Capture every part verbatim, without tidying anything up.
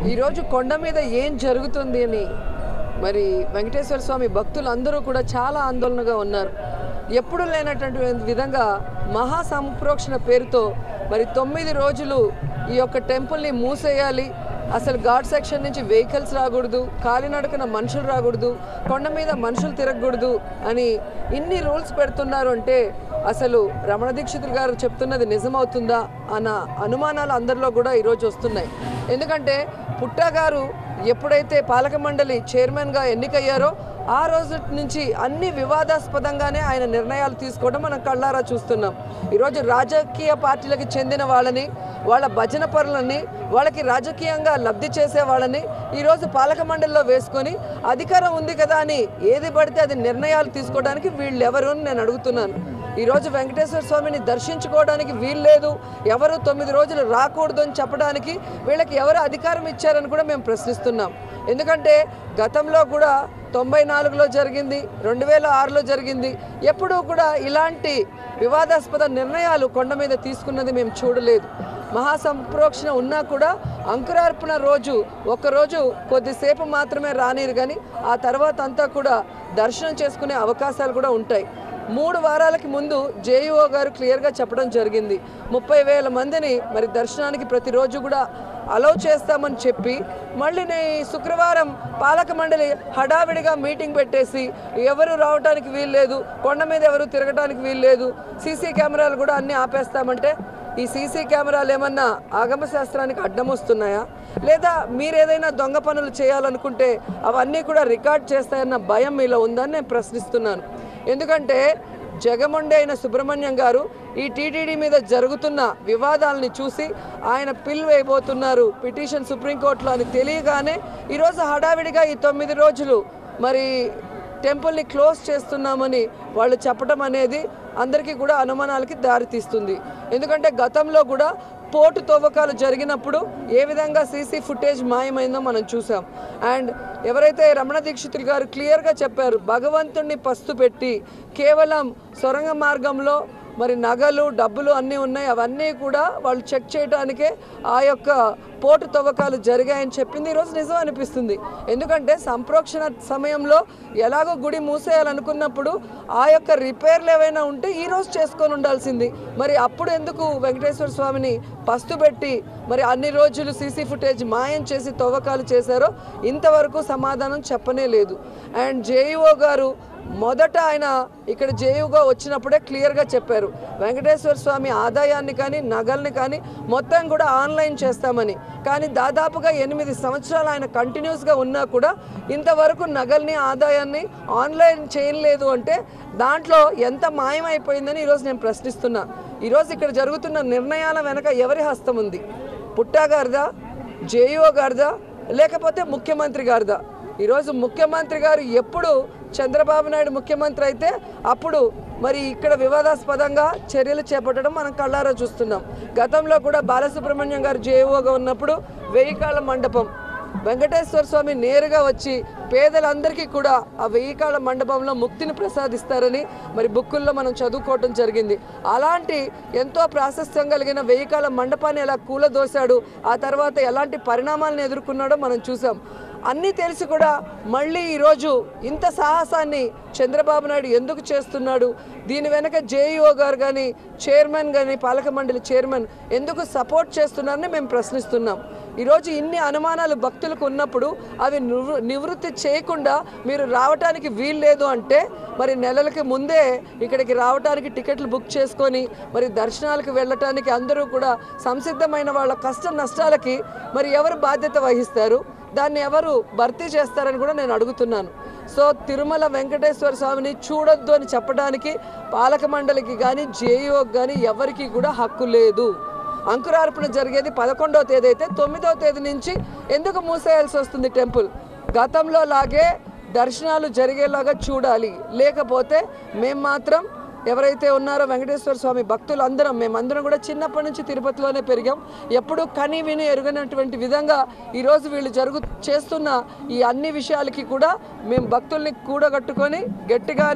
ఈరోజు కొండ మీద ఏం జరుగుతుంది అని మరి వెంకటేశ్వర స్వామి భక్తులందరూ కూడా చాలా ఆందోళనగా ఉన్నారు. ఎప్పుడు లేనటువంటి విధంగా మహా సంప్రోక్షణ పేరుతో మరి తొమ్మిది రోజులు ఈ యొక్క టెంపుల్ని మూసేయాలి, అసలు ఘాట్ సెక్షన్ నుంచి వెహికల్స్ రాకూడదు, కాలినడకన మనుషులు రాకూడదు, కొండ మీద మనుషులు తిరగకూడదు అని ఇన్ని రూల్స్ పెడుతున్నారు. అంటే అసలు రమణ దీక్షితులు గారు చెప్తున్నది నిజమవుతుందా అన్న అనుమానాలు అందరిలో కూడా ఈరోజు వస్తున్నాయి. ఎందుకంటే పుట్టా గారు ఎప్పుడైతే పాలక మండలి చైర్మన్గా ఎన్నికయ్యారో ఆ రోజు నుంచి అన్ని వివాదాస్పదంగానే ఆయన నిర్ణయాలు తీసుకోవడం మనం కళ్ళారా చూస్తున్నాం. ఈరోజు రాజకీయ పార్టీలకు చెందిన వాళ్ళని, వాళ్ళ భజన పరులని, వాళ్ళకి రాజకీయంగా లబ్ధి చేసే వాళ్ళని ఈరోజు పాలక మండలిలో వేసుకొని అధికారం ఉంది కదా అని ఏది పడితే అది నిర్ణయాలు తీసుకోవడానికి వీళ్ళెవరు అని నేను అడుగుతున్నాను. ఈరోజు వెంకటేశ్వర స్వామిని దర్శించుకోవడానికి వీల్లేదు, ఎవరు తొమ్మిది రోజులు రాకూడదు అని చెప్పడానికి వీళ్ళకి ఎవరు అధికారం ఇచ్చారని కూడా మేము ప్రశ్నిస్తున్నాం. ఎందుకంటే గతంలో కూడా తొంభై నాలుగులో జరిగింది, రెండు వేల ఆరులో జరిగింది, ఎప్పుడూ కూడా ఇలాంటి వివాదాస్పద నిర్ణయాలు కొండ మీద తీసుకున్నది మేము చూడలేదు. మహాసంప్రోక్షణ ఉన్నా కూడా అంకురార్పణ రోజు ఒక్కరోజు కొద్దిసేపు మాత్రమే రానిరు, కానీ ఆ తర్వాత అంతా కూడా దర్శనం చేసుకునే అవకాశాలు కూడా ఉంటాయి. మూడు వారాలకి ముందు జేఈఓ గారు క్లియర్గా చెప్పడం జరిగింది, ముప్పై వేల మందిని మరి దర్శనానికి ప్రతిరోజు కూడా అలౌ చేస్తామని చెప్పి మళ్ళీ శుక్రవారం పాలక మండలి హడావిడిగా మీటింగ్ పెట్టేసి ఎవరు రావడానికి వీల్లేదు, కొండ మీద ఎవరు తిరగడానికి వీల్లేదు, సీసీ కెమెరాలు కూడా అన్నీ ఆపేస్తామంటే ఈ సీసీ కెమెరాలు ఏమన్నా ఆగమ శాస్త్రానికి అడ్డం వస్తున్నాయా, లేదా మీరు ఏదైనా దొంగ పనులు చేయాలనుకుంటే అవన్నీ కూడా రికార్డ్ చేస్తాయన్న భయం మీలో ఉందని నేను ప్రశ్నిస్తున్నాను. ఎందుకంటే జగమొండి అయిన సుబ్రహ్మణ్యం గారు ఈ టీటీడీ మీద జరుగుతున్న వివాదాలని చూసి ఆయన పిల్ వేయబోతున్నారు పిటిషన్ సుప్రీంకోర్టులో అని తెలియగానే ఈరోజు హడావిడిగా ఈ తొమ్మిది రోజులు మరి టెంపుల్ని క్లోజ్ చేస్తున్నామని వాళ్ళు చెప్పడం అనేది అందరికీ కూడా అనుమానాలకి దారితీస్తుంది. ఎందుకంటే గతంలో కూడా పోటు తవ్వకాలు జరిగినప్పుడు ఏ విధంగా సీసీ ఫుటేజ్ మాయమైందో మనం చూసాం. అండ్ ఎవరైతే రమణ దీక్షితులు గారు క్లియర్గా చెప్పారు, భగవంతుణ్ణి పస్తు పెట్టి కేవలం సొరంగ మార్గంలో మరి నగలు డబ్బులు అన్నీ ఉన్నాయి, అవన్నీ కూడా వాళ్ళు చెక్ చేయడానికే ఆ యొక్క పోటు తవ్వకాలు జరిగాయని చెప్పింది ఈరోజు నిజం అనిపిస్తుంది. ఎందుకంటే సంప్రోక్షణ సమయంలో ఎలాగో గుడి మూసేయాలనుకున్నప్పుడు ఆ యొక్క రిపేర్లు ఏవైనా ఉంటే ఈరోజు చేసుకొని ఉండాల్సింది, మరి అప్పుడు ఎందుకు వెంకటేశ్వర స్వామిని పస్తు పెట్టి మరి అన్ని రోజులు సీసీ ఫుటేజ్ మాయం చేసి తవ్వకాలు చేశారో ఇంతవరకు సమాధానం చెప్పనే లేదు. అండ్ జేఈఓ గారు మొదట ఆయన ఇక్కడ జేయుగా వచ్చినప్పుడే క్లియర్గా చెప్పారు, వెంకటేశ్వర స్వామి ఆదాయాన్ని కానీ నగల్ని కానీ మొత్తం కూడా ఆన్లైన్ చేస్తామని. కానీ దాదాపుగా ఎనిమిది సంవత్సరాలు ఆయన కంటిన్యూస్గా ఉన్నా కూడా ఇంతవరకు నగల్ని ఆదాయాన్ని ఆన్లైన్ చేయలేదు అంటే దాంట్లో ఎంత మాయమైపోయిందని ఈరోజు నేను ప్రశ్నిస్తున్నా. ఈరోజు ఇక్కడ జరుగుతున్న నిర్ణయాల వెనక ఎవరి హస్తం ఉంది? పుట్టా గారిదా, జేఈఓ గారిదా, లేకపోతే ముఖ్యమంత్రి గారిదా? ఈరోజు ముఖ్యమంత్రి గారు ఎప్పుడు చంద్రబాబు నాయుడు ముఖ్యమంత్రి అయితే అప్పుడు మరి ఇక్కడ వివాదాస్పదంగా చర్యలు చేపట్టడం మనం కళ్ళారా చూస్తున్నాం. గతంలో కూడా బాలసుబ్రహ్మణ్యం గారు జేఈఓగా ఉన్నప్పుడు వెయ్యి కాళ్ళ మండపం వెంకటేశ్వర స్వామి నేరుగా వచ్చి పేదలందరికీ కూడా ఆ వెయ్యి కాళ్ళ మండపంలో ముక్తిని ప్రసాదిస్తారని మరి బుక్కుల్లో మనం చదువుకోవటం జరిగింది. అలాంటి ఎంతో ప్రాశస్త్యం కలిగిన వెయ్యి కాళ్ళ మండపాన్ని ఎలా కూలదోశాడు, ఆ తర్వాత ఎలాంటి పరిణామాలను ఎదుర్కొన్నాడో మనం చూసాం. అన్నీ తెలిసి కూడా మళ్ళీ ఈరోజు ఇంత సాహసాన్ని చంద్రబాబు నాయుడు ఎందుకు చేస్తున్నాడు? దీని వెనక జేఈఓ గారు కానీ చైర్మన్ కానీ పాలక మండలి చైర్మన్ ఎందుకు సపోర్ట్ చేస్తున్నారని మేము ప్రశ్నిస్తున్నాం. ఈరోజు ఇన్ని అనుమానాలు భక్తులకు ఉన్నప్పుడు అవి నివృత్తి చేయకుండా మీరు రావటానికి వీల్లేదు అంటే మరి నెలలకి ముందే ఇక్కడికి రావడానికి టికెట్లు బుక్ చేసుకొని మరి దర్శనాలకు వెళ్ళటానికి అందరూ కూడా సంసిద్ధమైన వాళ్ళ కష్ట నష్టాలకి మరి ఎవరు బాధ్యత వహిస్తారు? దాన్ని ఎవరు భర్తీ చేస్తారని కూడా నేను అడుగుతున్నాను. సో తిరుమల వెంకటేశ్వర స్వామిని చూడొద్దు అని చెప్పడానికి పాలక మండలికి కానీ జేఈఓకి కానీ ఎవరికి కూడా హక్కు లేదు. అంకురార్పణ జరిగేది పదకొండవ తేదీ అయితే తొమ్మిదవ తేదీ నుంచి ఎందుకు మూసేయాల్సి వస్తుంది టెంపుల్? గతంలో లాగే దర్శనాలు జరిగేలాగా చూడాలి, లేకపోతే మేము మాత్రం ఎవరైతే ఉన్నారో వెంకటేశ్వర స్వామి భక్తులందరం మేమందరం కూడా చిన్నప్పటి నుంచి తిరుపతిలోనే పెరిగాం. ఎప్పుడూ కని విని ఎరుగనటువంటి విధంగా ఈరోజు వీళ్ళు జరుగు చేస్తున్న ఈ అన్ని విషయాలకి కూడా మేము భక్తుల్ని కూడగట్టుకొని గట్టిగానే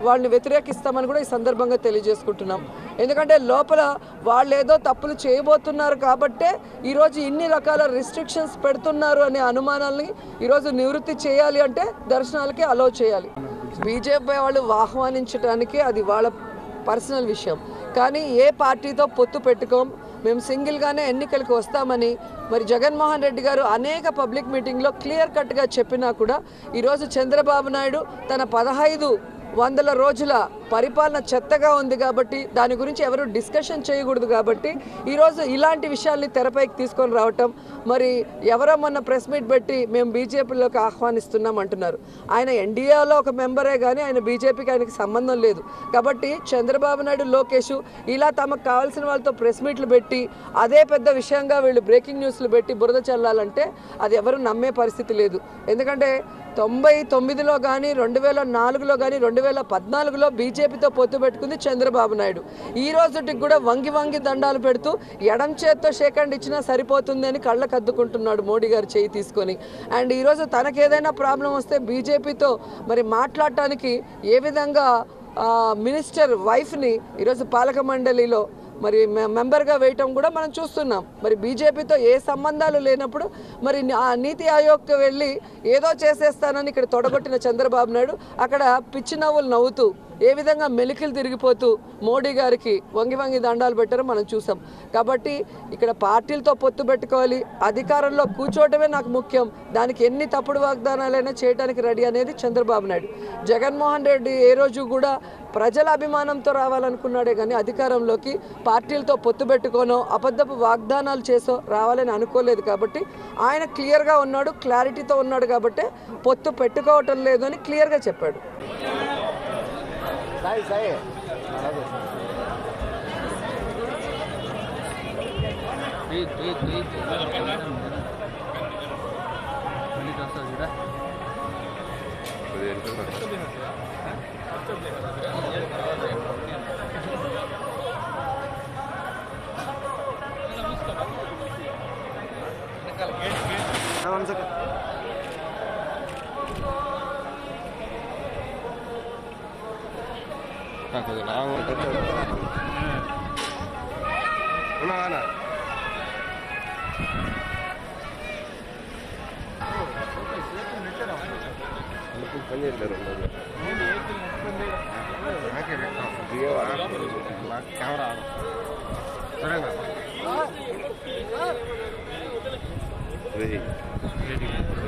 వాళ్ళని వ్యతిరేకిస్తామని కూడా ఈ సందర్భంగా తెలియజేసుకుంటున్నాం. ఎందుకంటే లోపల వాళ్ళు ఏదో తప్పులు చేయబోతున్నారు కాబట్టే ఈరోజు ఇన్ని రకాల రిస్ట్రిక్షన్స్ పెడుతున్నారు అనే అనుమానాలని ఈరోజు నివృత్తి చేయాలి అంటే దర్శనాలకి అలో చేయాలి. బీజేపీ వాళ్ళు ఆహ్వానించడానికి అది వాళ్ళ పర్సనల్ విషయం. కానీ ఏ పార్టీతో పొత్తు పెట్టుకోం, మేము సింగిల్గానే ఎన్నికలకు వస్తామని మరి జగన్మోహన్ రెడ్డి గారు అనేక పబ్లిక్ మీటింగ్లో క్లియర్ కట్గా చెప్పినా కూడా ఈరోజు చంద్రబాబు నాయుడు తన పదహైదు వందల రోజుల పరిపాలన చెత్తగా ఉంది కాబట్టి దాని గురించి ఎవరు డిస్కషన్ చేయకూడదు కాబట్టి ఈరోజు ఇలాంటి విషయాల్ని తెరపైకి తీసుకొని రావటం, మరి ఎవరో మొన్న ప్రెస్ మీట్ పెట్టి మేము బీజేపీలోకి ఆహ్వానిస్తున్నాం అంటున్నారు. ఆయన ఎన్డీఏలో ఒక మెంబరే కానీ ఆయన బీజేపీకి ఆయనకి సంబంధం లేదు. కాబట్టి చంద్రబాబు నాయుడు, లోకేష్ ఇలా తమకు కావాల్సిన వాళ్ళతో ప్రెస్ మీట్లు పెట్టి అదే పెద్ద విషయంగా వీళ్ళు బ్రేకింగ్ న్యూస్లు పెట్టి బురద చల్లాలంటే అది ఎవరు నమ్మే పరిస్థితి లేదు. ఎందుకంటే తొంభై తొమ్మిదిలో కానీ రెండు వేల నాలుగులో కానీ రెండు వేల పద్నాలుగులో బీజేపీతో పొత్తు పెట్టుకుంది చంద్రబాబు నాయుడు. ఈ రోజుకి కూడా వంగి వంగి దండాలు పెడుతూ ఎడం చేత్తో షేక్ హ్యాండ్ ఇచ్చినా సరిపోతుంది అని కళ్ళకు అద్దుకుంటున్నాడు మోడీ గారు చేయి తీసుకొని. అండ్ ఈరోజు తనకేదైనా ప్రాబ్లం వస్తే బీజేపీతో మరి మాట్లాడటానికి ఏ విధంగా మినిస్టర్ వైఫ్ని ఈరోజు పాలక మండలిలో మరి మెంబర్గా వేయటం కూడా మనం చూస్తున్నాం. మరి బీజేపీతో ఏ సంబంధాలు లేనప్పుడు మరి ఆ నీతి ఆయోగ్కి వెళ్ళి ఏదో చేసేస్తానని ఇక్కడ తొడగొట్టిన చంద్రబాబు నాయుడు అక్కడ పిచ్చి నవ్వులు నవ్వుతూ ఏ విధంగా మెలికలు తిరిగిపోతూ మోడీ గారికి వంగి వంగి దండాలు పెట్టారో మనం చూసాం. కాబట్టి ఇక్కడ పార్టీలతో పొత్తు పెట్టుకోవాలి, అధికారంలో కూర్చోవటమే నాకు ముఖ్యం, దానికి ఎన్ని తప్పుడు వాగ్దానాలైనా చేయడానికి రెడీ అనేది చంద్రబాబు నాయుడు. జగన్మోహన్ రెడ్డి ఏ రోజు కూడా ప్రజల అభిమానంతో రావాలనుకున్నాడే కానీ అధికారంలోకి పార్టీలతో పొత్తు పెట్టుకోనో అబద్ధపు వాగ్దానాలు చేసో రావాలని అనుకోలేదు. కాబట్టి ఆయన క్లియర్గా ఉన్నాడు, క్లారిటీతో ఉన్నాడు కాబట్టి పొత్తు పెట్టుకోవటం లేదు అని క్లియర్గా చెప్పాడు. Sai, sai. Wait, wait, wait. Ini dosa sudah. One second. Aku dah lama betul. Mana mana? Itu panjang terus. Macam mana? Dia orang nak kamera. Mana? Ready. Ready.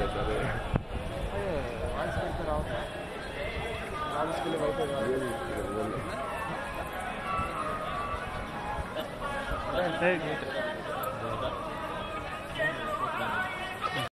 Once kita dah. Once kita dah. Thank you.